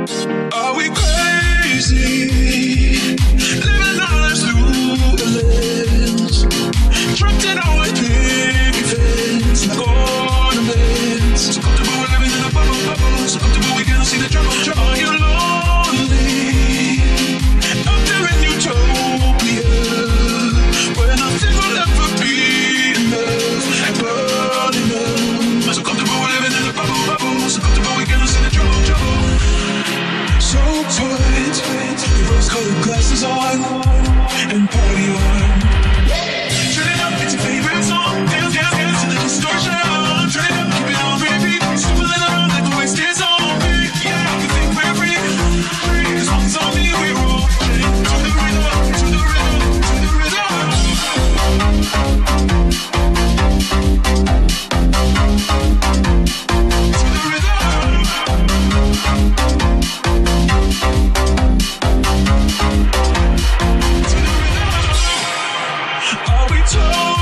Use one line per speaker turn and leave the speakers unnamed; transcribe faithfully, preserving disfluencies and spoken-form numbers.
Are we crazy? Living our lives through the lens, trapped in our picket fence, like ornaments. So comfortable we're living in a bubble, bubble. So comfortable we can't see the trouble, trouble. Are you lonely? Out there in utopia, where nothing will ever be enough, ever enough. So comfortable we're living in a bubble, bubble. So comfortable we can't see the trouble, trouble. So put your rose-colored glasses on and party on. Turn it up, it's your favorite song. Dance, dance, dance to the distortion. Turn it up, keep it on repeat. Stumbling around like the waste is on me. Yeah, we think we're free. Cause once on me, we roll to the rhythm, to the rhythm, to the rhythm. To the rhythm. Are we told?